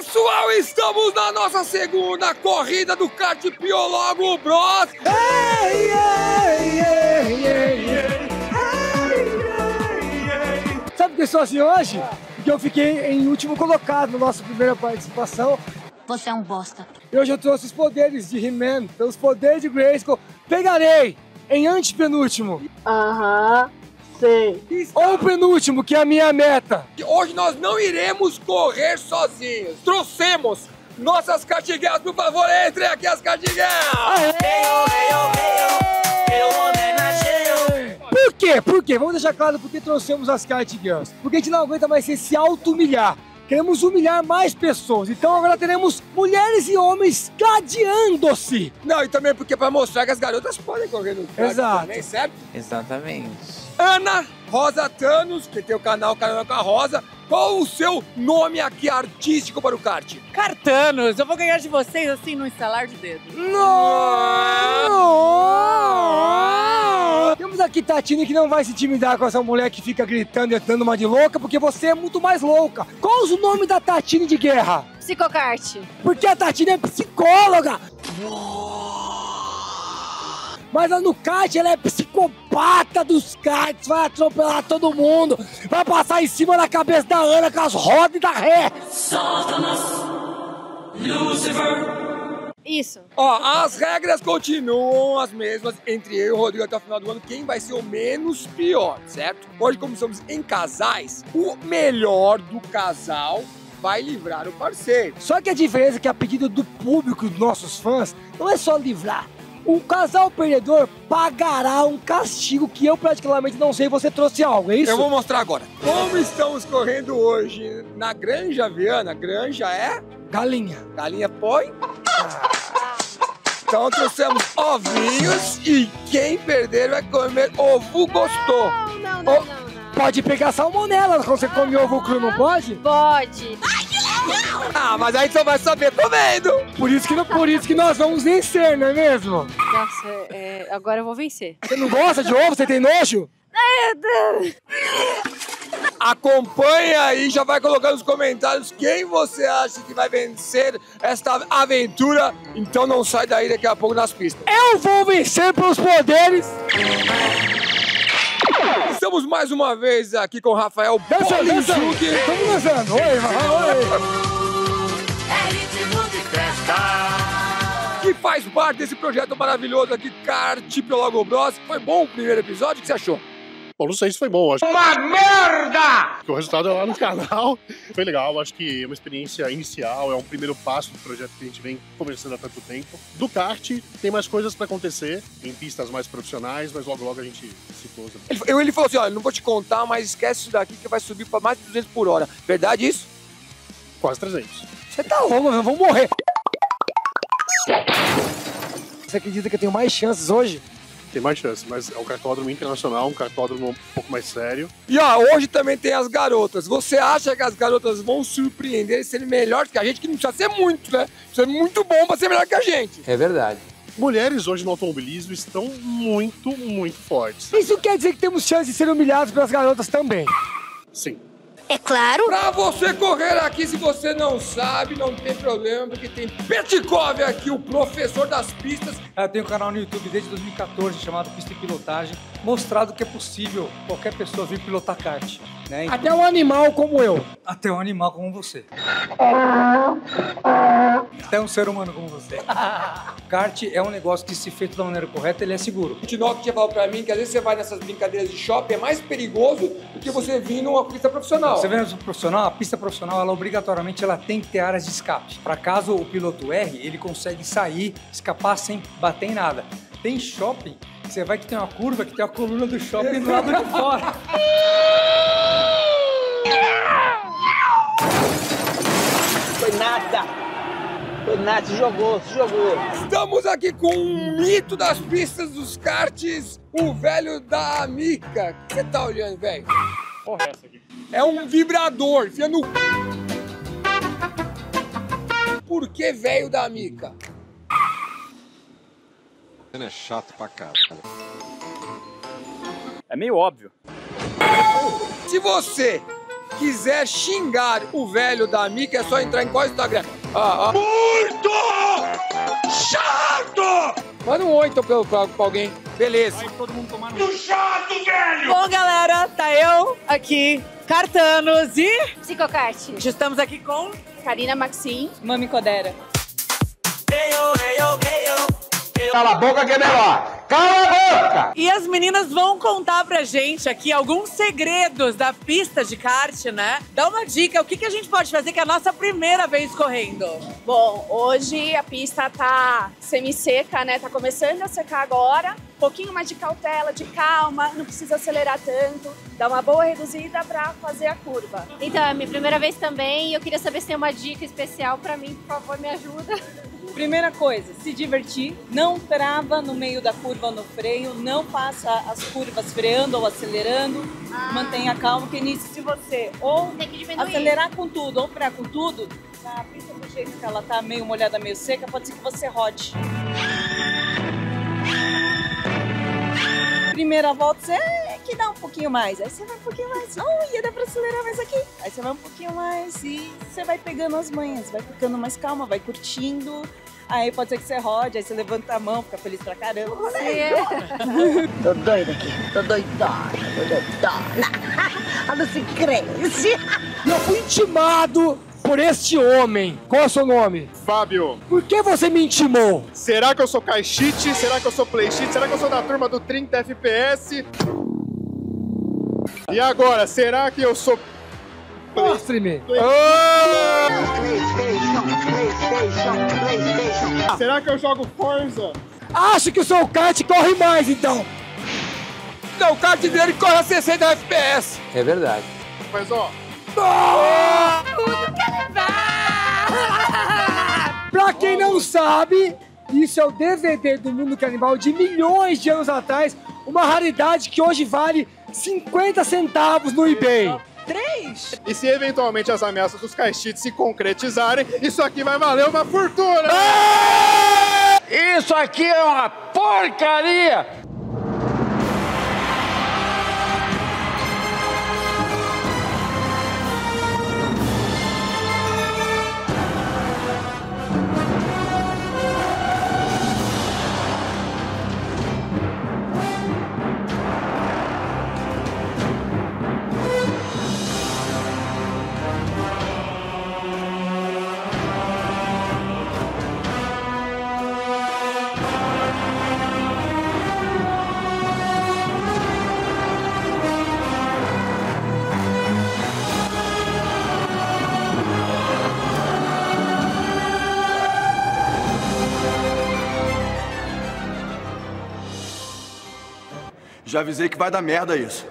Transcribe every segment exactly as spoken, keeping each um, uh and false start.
Pessoal, estamos na nossa segunda corrida do kart Piologo Bros. Hey, yeah, yeah, yeah, yeah. Sabe por que eu sou assim hoje? Porque eu fiquei em último colocado na nossa primeira participação. Você é um bosta. E hoje eu trouxe os poderes de He-Man, pelos poderes de Grayskull. Pegarei em antepenúltimo. Aham, sei. Ou penúltimo, que é a minha meta. Hoje nós não iremos correr sozinhos. Trouxemos nossas cartiguelas, por favor, entrem aqui as cartiguelas. Por quê? Por quê? Vamos deixar claro por que trouxemos as Kart Girls. Porque a gente não aguenta mais se auto-humilhar. Queremos humilhar mais pessoas. Então agora teremos mulheres e homens gladiando-se. Não, e também porque para mostrar que as garotas podem correr no kart. Exato. Também, certo? Exatamente. Ana Rosa Thanos, que tem o canal Carona com a Rosa. Qual o seu nome aqui artístico para o kart? Cartanos, eu vou ganhar de vocês assim no instalar de dedo. Não! Temos aqui Tatine que não vai se intimidar com essa mulher que fica gritando e dando uma de louca, porque você é muito mais louca. Qual o nome da Tatine de guerra? Psicocart. Porque a Tatine é psicóloga. Mas lá no kart ela é psicopata dos karts, vai atropelar todo mundo, vai passar em cima da cabeça da Ana com as rodas e da ré. Satanás, Lucifer. Isso. Ó, as regras continuam as mesmas entre eu e o Rodrigo até o final do ano. Quem vai ser o menos pior, certo? Hoje, como estamos em casais, o melhor do casal vai livrar o parceiro. Só que a diferença é que a pedido do público, dos nossos fãs, não é só livrar. O casal perdedor pagará um castigo que eu praticamente não sei, você trouxe algo, é isso? Eu vou mostrar agora. Como estamos correndo hoje na Granja Viana, granja é... Galinha. Galinha põe... Ah. Então trouxemos ovinhos e quem perder vai comer ovo gostou. Não, não, não, Oh, não, não. pode pegar salmonela quando você come ovo cru, não pode? Pode. Ah, mas aí você vai saber comendo. Por isso que, por isso que nós vamos vencer, não é mesmo? Nossa, é, agora eu vou vencer. Você não gosta de ovo? Você tem nojo? Acompanha aí, já vai colocando nos comentários quem você acha que vai vencer esta aventura. Então não sai daí daqui a pouco nas pistas. Eu vou vencer pelos poderes. Estamos mais uma vez aqui com o Rafael Dançando, dançando. Bolinchuk. Estamos dançando. Oi, oi. Que faz parte desse projeto maravilhoso aqui, Kart Piologo Bros. Foi bom o primeiro episódio? O que você achou? Bom, não sei se foi bom. Acho Uma merda! que o resultado é lá no canal. Foi legal, acho que é uma experiência inicial, é um primeiro passo do projeto que a gente vem conversando há tanto tempo. Do kart, tem mais coisas pra acontecer, em pistas mais profissionais, mas logo logo a gente se pousa. Ele, eu- ele falou assim, olha, não vou te contar, mas esquece isso daqui que vai subir pra mais de duzentos por hora. Verdade isso? Quase trezentos. Você tá louco, eu vou morrer. Você acredita que eu tenho mais chances hoje? Tem mais chance, mas é um kartódromo internacional, um kartódromo um pouco mais sério. E ó, hoje também tem as garotas. Você acha que as garotas vão surpreender e serem melhores que a gente? Que não precisa ser muito, né? Precisa ser muito bom pra ser melhor que a gente. É verdade. Mulheres hoje no automobilismo estão muito, muito fortes. Isso quer dizer que temos chance de ser humilhados pelas garotas também. Sim. É claro. Pra você correr aqui, se você não sabe, não tem problema, porque tem Petkov aqui, o professor das pistas. Eu tenho um canal no YouTube desde dois mil e quatorze chamado Pista e Pilotagem, mostrado que é possível qualquer pessoa vir pilotar kart, né? Então, Até um animal como eu. até um animal como você. Até um ser humano como você. Kart é um negócio que, se feito da maneira correta, ele é seguro. O Tinoco tinha falado pra mim que às vezes você vai nessas brincadeiras de shopping, é mais perigoso do que você vir numa pista profissional. Você vê no profissional, a pista profissional, ela obrigatoriamente ela tem que ter áreas de escape. Para caso o piloto erre, ele consegue sair, escapar sem bater em nada. Tem shopping, que você vai que tem uma curva, que tem a coluna do shopping do lado de fora. Foi nada. Foi nada, se jogou, se jogou. Estamos aqui com um mito das pistas dos karts, o velho da Amica. O que você tá olhando, velho? Porra, é essa aqui? É um vibrador, enfia no... Por que velho da Amica? É chato pra caralho. É meio óbvio. Se você quiser xingar o velho da Mica, é só entrar em qual Instagram? Ah, ah. Muito chato! Manda um oi então pra, pra, pra alguém. Beleza. Vai todo mundo tomar no... Muito chato, velho! Bom, galera, tá eu aqui, Cartanos e... Psicocart. Estamos aqui com... Karina Maxim. Mami Codera. Cala a boca que é melhor. Cala a boca! E as meninas vão contar pra gente aqui alguns segredos da pista de kart, né? Dá uma dica, o que, que a gente pode fazer que é a nossa primeira vez correndo? Bom, hoje a pista tá semi-seca, né? Tá começando a secar agora. Um pouquinho mais de cautela, de calma, não precisa acelerar tanto. Dá uma boa reduzida pra fazer a curva. Então, é minha primeira vez também e eu queria saber se tem uma dica especial pra mim, por favor, me ajuda. Primeira coisa, se divertir, não trava no meio da curva ou no freio, não faça as curvas freando ou acelerando, ah. mantenha calma, que nisso se você ou acelerar com tudo ou frear com tudo, na pista do jeito que ela tá meio molhada, meio seca, pode ser que você rode. Primeira volta, você é que dá um pouquinho mais, aí você vai um pouquinho mais, oh, ia dar pra acelerar mais aqui, aí você vai um pouquinho mais e você vai pegando as manhas, vai ficando mais calma, vai curtindo, aí pode ser que você rode, aí você levanta a mão, fica feliz pra caramba. Tô doida aqui, tô doidona, tô doidona, a não se cresce. E eu fui intimado por este homem. Qual é o seu nome? Fábio. Por que você me intimou? Será que eu sou caixite? Será que eu sou playsheet? Será que eu sou da turma do trinta F P S? E agora, será que eu sou... Mostre-me. Oh! Será que eu jogo Forza? Acho que o seu kart corre mais, então. Não, o kart dele corre a sessenta F P S. É verdade. Mas, ó... Pra quem não sabe, isso é o D V D do Mundo Canibal de milhões de anos atrás, uma raridade que hoje vale cinquenta centavos no eBay. Três? E se eventualmente as ameaças dos caixites se concretizarem, isso aqui vai valer uma fortuna! Isso aqui é uma porcaria! Já avisei que vai dar merda isso.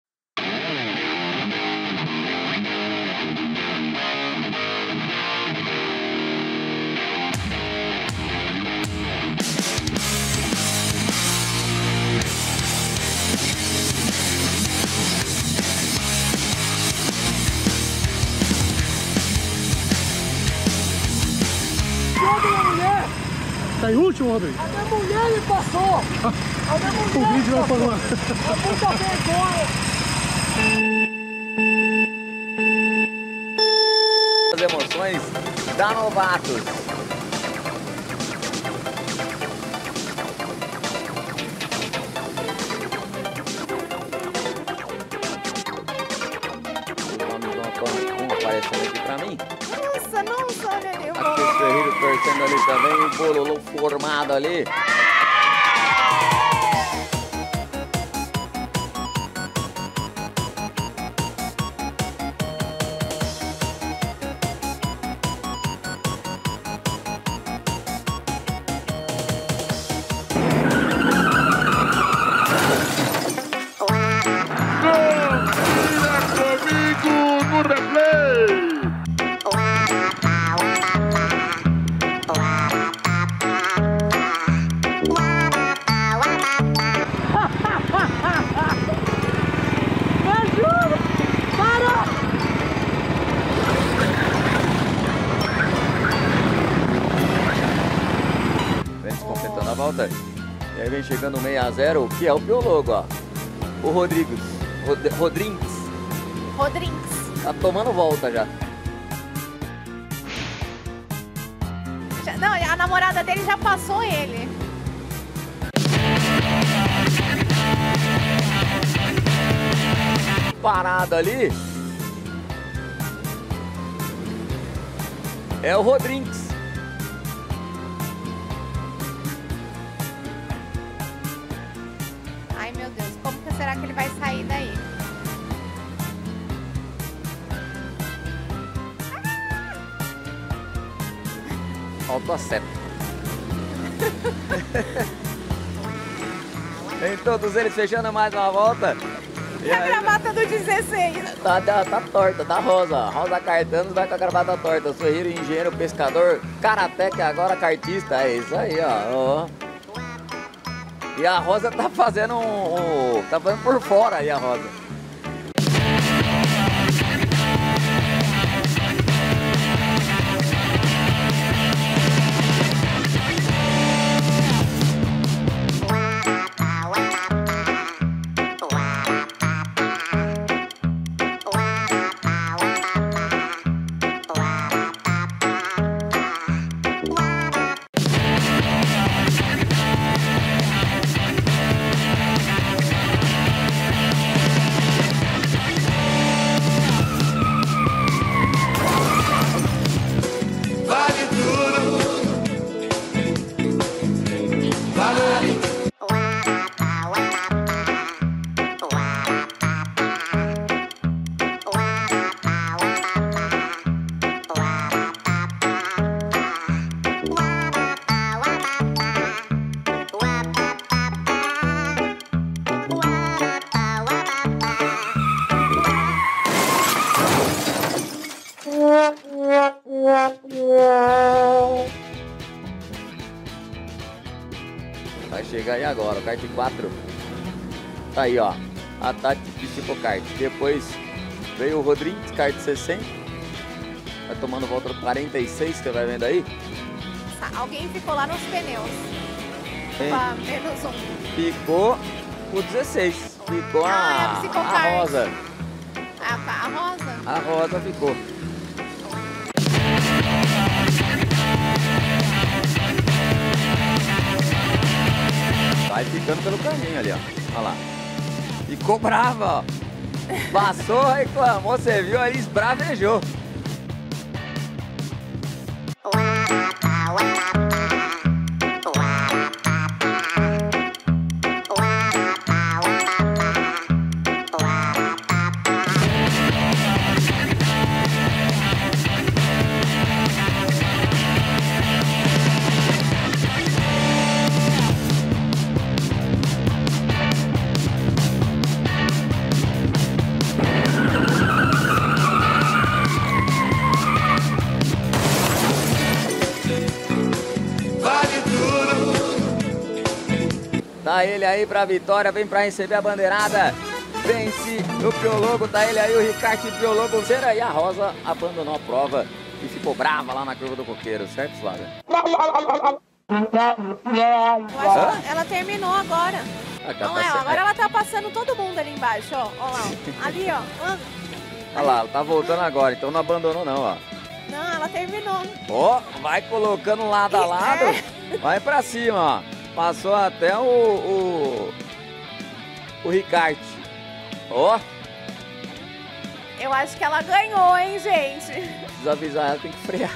Tá em último, Rodrigo? A minha mulher me passou! A minha mulher o vídeo vai falar. A puta vergonha! As emoções da Novatos. Os nomes vão aparecendo aqui pra mim. Nossa, nossa, olha ali. Aqui o Ferreiro torcendo ali também, o bololô formado ali. Completando a volta. E aí vem chegando o seis a zero, que é o biólogo, ó. O Rodrigues. Rod Rodrigues. Rodrigues. Tá tomando volta já. Já- Não, a namorada dele já passou ele. Parado ali é o Rodrigues. Ai, meu Deus, como que será que ele vai sair daí? Faltou a seta. Tem todos eles fechando mais uma volta. E a gravata do dezesseis? Tá, tá, tá torta, tá rosa. Rosa Cartanos vai com a gravata torta. Sorrir, engenheiro, pescador, karateca, agora cartista. É isso aí, ó. ó. E a Rosa tá fazendo um, um. Tá fazendo por fora aí a Rosa. Vai chegar aí agora, o kart quatro. Tá aí, ó. A Tati de kart. Depois veio o Rodrigues, kart sessenta. Vai tomando volta do quarenta e seis, você vai vendo aí? Alguém ficou lá nos pneus. Tem. Opa, menos um. Ficou o dezesseis. Ficou Ah, a, ficou a kart. Rosa. A, a Rosa? A Rosa ficou. Vai ficando pelo caminho ali, ó. Olha lá. Ficou brava, ó. Passou, reclamou, você viu aí, esbravejou. Tá ele aí pra vitória, vem pra receber a bandeirada. Vence o Piologo, tá ele aí, o Ricardo Piologo. Cera e a Rosa abandonou a prova e ficou brava lá na curva do coqueiro, certo, Flávia? Eu acho que ela, ela terminou agora. Ah, Não tá é? certo. Agora ela tá passando todo mundo ali embaixo, ó. Ó lá, ó. Ali, ó. Ah, Olha lá, ela tá voltando agora, então não abandonou não, ó. Não, ela terminou. Ó, vai colocando lado a lado, vai pra cima, ó. Passou até o, o, o Ricardo. Ó, Eu acho que ela ganhou, hein, gente? precisa avisar ela, tem que frear.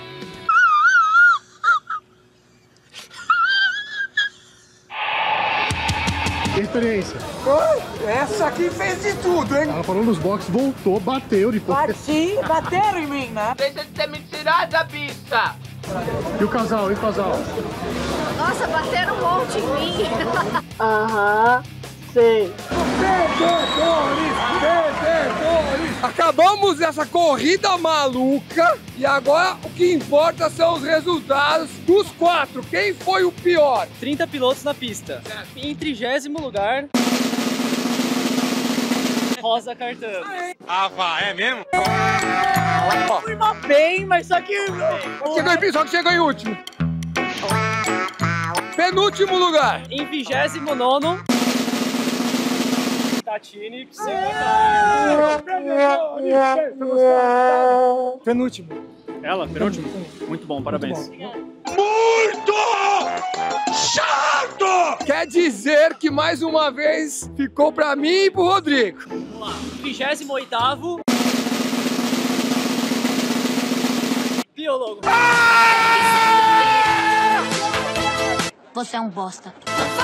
Que experiência. Essa aqui fez de tudo, hein? Ela parou nos boxes, voltou, bateu depois. Bati, bateram em mim, né? Deixa de ser mentirada, bicha! E o casal, e o casal? Nossa, bateram um monte em mim. Aham, sei. Perdedores! Perdedores! Acabamos essa corrida maluca e agora o que importa são os resultados dos quatro. Quem foi o pior? trinta pilotos na pista. Em trigésimo lugar, Rosa Cartano. Ah, vá, é mesmo? Fui mal bem, mas só que... Chegou em piso, só que chegou em último. Penúltimo lugar. Em vigésimo nono, Tatine, que sem vontade. Penúltimo. Ela, penúltimo? Muito bom, parabéns. Muito chato! Quer dizer que mais uma vez ficou pra mim e pro Rodrigo. Vamos lá, trigésimo oitavo. Biólogo. Você é um bosta.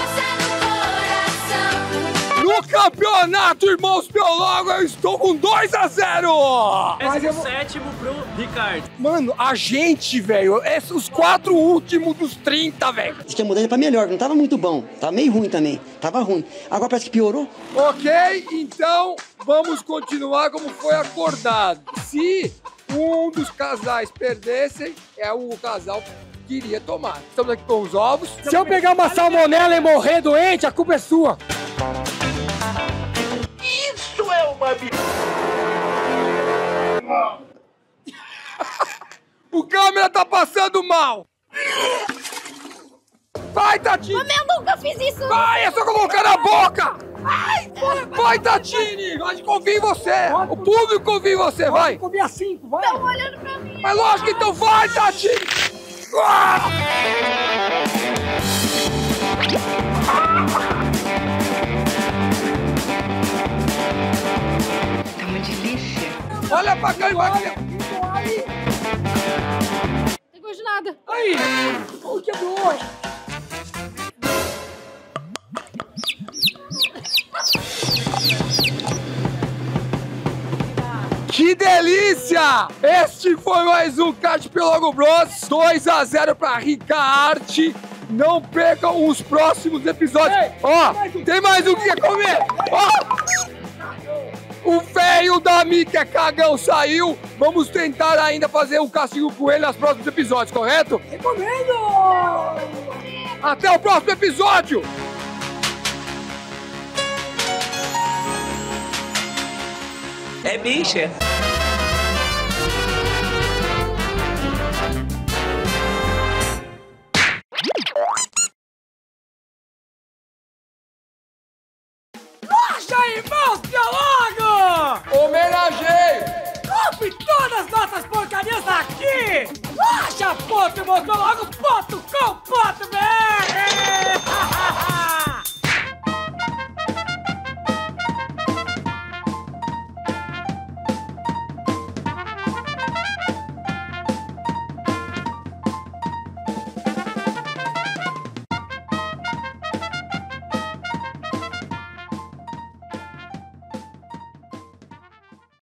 No campeonato, irmãos biólogos, eu estou com dois a zero! Mas eu... sétimo pro Ricardo. Mano, a gente, velho, é os quatro últimos dos trinta, velho. Diz que a mudança pra melhor, não tava muito bom. Tava meio ruim também. Tava ruim. Agora parece que piorou. Ok, então vamos continuar como foi acordado. Se um dos casais perdessem, é o casal que iria tomar. Estamos aqui com os ovos. Se eu pegar uma salmonela e morrer doente, a culpa é sua. Isso é uma... O câmera tá passando mal. Vai, Tatine! Mas eu nunca fiz isso! Vai, é só colocar na boca! Vai, vai, Tatine! A gente confia em você! O público confia em você, vai! Confia a cinco, vai! Estão olhando pra mim! Mas lógico, então vai, Tatine! Ah! Tá uma delícia. Olha pra cá, vai cá! Não gosto de nada! Aí! O que é boa? Que delícia! Este foi mais um Kart Biólogo Bros. dois a zero pra Ricaarte. Não percam os próximos episódios. Ó, oh, tem mais um que quer comer. Ó, oh, o feio da Mi, que é cagão, saiu. Vamos tentar ainda fazer um castigo com ele nos próximos episódios, correto? Recomendo! Até o próximo episódio! É bicha. Rocha, irmãos biólogos! Homenageei! Compre todas as nossas porcarias aqui! rocha ponto irmãos biólogos ponto com ponto br